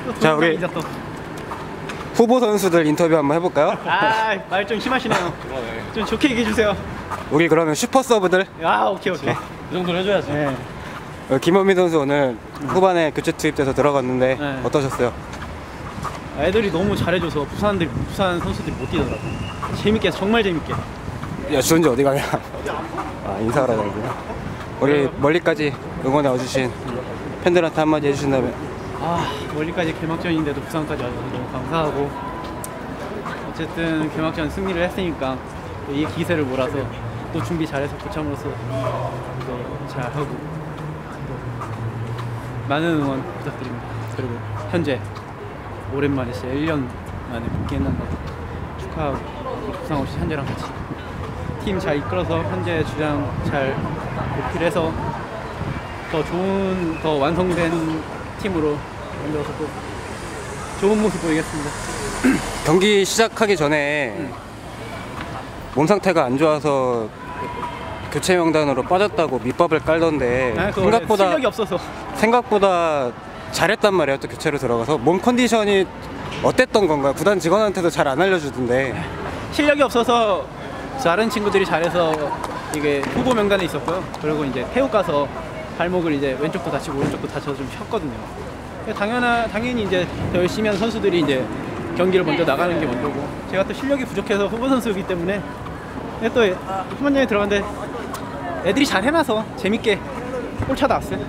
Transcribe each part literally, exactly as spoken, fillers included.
자, 우리 또. 후보 선수들 인터뷰 한번 해볼까요? 아, 말 좀 심하시네요. 좀 좋게 얘기해 주세요. 우리 그러면 슈퍼 서브들. 아, 오케이 오케이. 이 정도는 해줘야지. 네. 어, 김원민 선수 오늘 후반에 교체 투입돼서 들어갔는데 네. 어떠셨어요? 애들이 너무 잘해줘서 부산들 부산 선수들이 못 뛰더라고. 재밌게 정말 재밌게. 야, 주은지 어디 가냐? 아, 인사하러 가구나. 우리 멀리까지 응원해 와주신 팬들한테 한마디 해주신다면. 아, 멀리까지 개막전인데도 부산까지 와서 너무 감사하고, 어쨌든 개막전 승리를 했으니까 이 기세를 몰아서 또 준비 잘해서 고참으로서 또 잘하고 많은 응원 부탁드립니다. 그리고 현재 오랜만에 진짜 일 년 만에 복귀했는데 축하하고, 부상 없이 현재랑 같이 팀 잘 이끌어서 현재 주장 잘 보필해서 더 좋은, 더 완성된 팀으로 만들어서 또 좋은 모습 보이겠습니다. 경기 시작하기 전에 응. 몸 상태가 안 좋아서 교체 명단으로 빠졌다고 밑밥을 깔던데 아, 생각보다 실력이 없어서. 생각보다 잘했단 말이에요. 또 교체로 들어가서 몸 컨디션이 어땠던 건가요? 구단 직원한테도 잘 안 알려주던데. 실력이 없어서 다른 친구들이 잘해서 이게 후보 명단에 있었고요. 그리고 이제 태국 가서 발목을 이제 왼쪽도 다치고 오른쪽도 다쳐서 좀 쉬었거든요. 당연하, 당연히 이제 더 열심히 하는 선수들이 이제 경기를 먼저 나가는 게 먼저고, 제가 또 실력이 부족해서 후보 선수이기 때문에 또 후반전에 들어갔는데 애들이 잘 해놔서 재밌게 골차 나왔어요.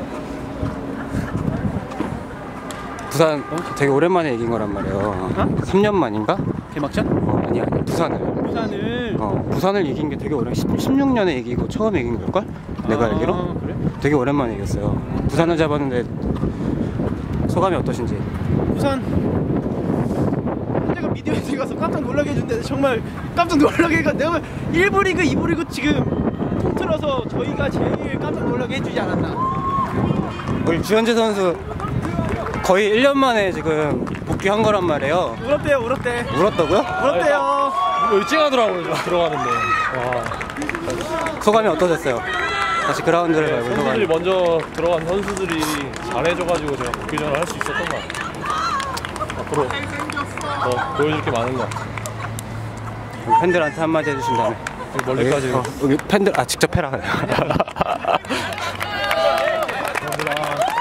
부산 되게 오랜만에 이긴 거란 말이에요. 어? 삼 년 만인가? 개막전? 어, 아니 아니 부산을. 부산을. 어, 부산을 이긴 게 되게 오래. 십육 년에 이기고 처음 이긴 걸걸? 내가 아, 알기로? 그래? 되게 오랜만에 이겼어요. 부산을 잡았는데 소감이 어떠신지? 부산 현재가 미디어에 가서 깜짝 놀라게 해준데 정말 깜짝 놀라게 해가 내가 일 부 리그, 이 부 리그 지금 통틀어서 저희가 제일 깜짝 놀라게 해주지 않았나. 우리 주현재 선수 거의 일 년 만에 지금 복귀한 거란 말이에요. 울었대요, 울었대. 울었다고요? 울었대요. 일찍하더라고요. 들어가는데. 와. 소감이 어떠셨어요? 다시 그라운드를 네, 밟은 선수들이 소감이. 먼저 들어간 선수들이 잘해줘가지고 제가 복귀전을 할 수 있었던 것 같아요. 앞으로 더 보여줄 게 많은 것 같아요. 팬들한테 한마디 해주신다면. 멀리까지. 어, 여기 팬들 아 직접 해라. 감사합니다.